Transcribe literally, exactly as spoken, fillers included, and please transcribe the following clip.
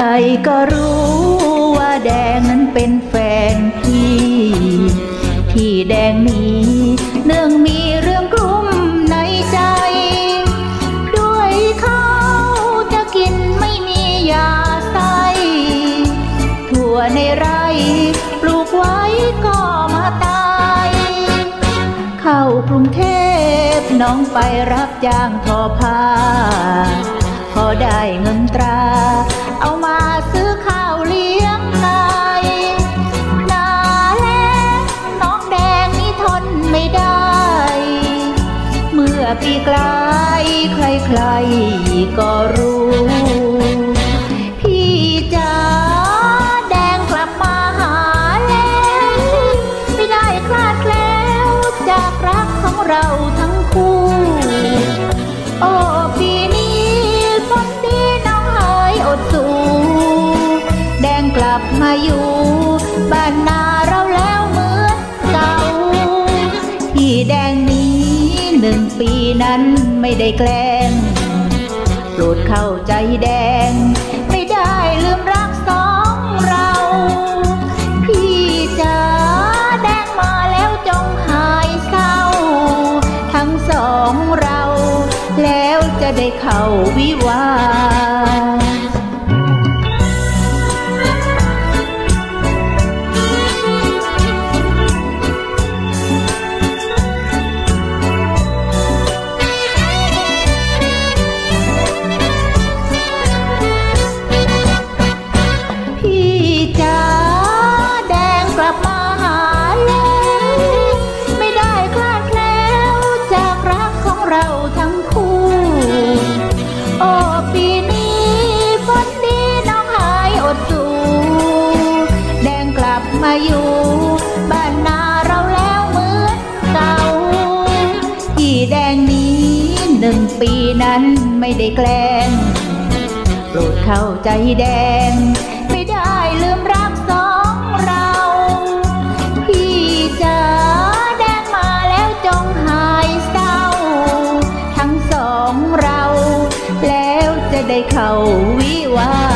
รก็รู้ว่าแดงนั้นเป็นแฟนพี่ที่แดงนี้เนื่องมีเรื่องกลุ้มในใจด้วยเขาจะกินไม่มียาใส่ถั่วในไร่ปลูกไว้ก็มาตายเข้ากรุงเทพน้องไปรับจ้างทอผ้าพอได้เงินตราเอามาซื้อข้าวเลี้ยงนายหน้าแล้งน้องแดงนี่ทนไม่ได้เมื่อปีกลายใครๆก็รู้พี่จ๋าแดงกลับมาหาแล้วไม่ได้คลาดแคล้วจากรักของเราทั้งคู่โอ้ปีนี้ฝนดีน้องหายอดสูแดงกลับมาอยู่บ้านนาเราแล้วเหมือนเก่าที่แดงนี้หนึ่งปีนั้นไม่ได้แกล้งโปรดเข้าใจแดงไม่ได้ลืมรักสองเราพี่จ๋าแดงมาแล้วจงหายเศร้าทั้งสองเราแล้วจะได้เข้าวิวาห์มาอยู่บ้านนาเราแล้วเหมือนเก่าที่แดงนี้หนึ่งปีนั้นไม่ได้แกล้งโปรดเข้าใจแดงไม่ได้ลืมรักสองเราพี่จ๋าแดงมาแล้วจงหายเศร้าทั้งสองเราแล้วจะได้เข้าวิวาห์